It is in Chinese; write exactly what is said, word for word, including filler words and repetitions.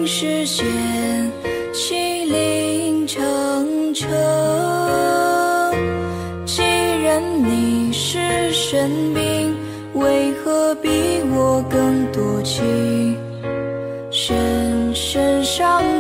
世间，欺凌成城。既然你是神兵，为何比我更多情？深深伤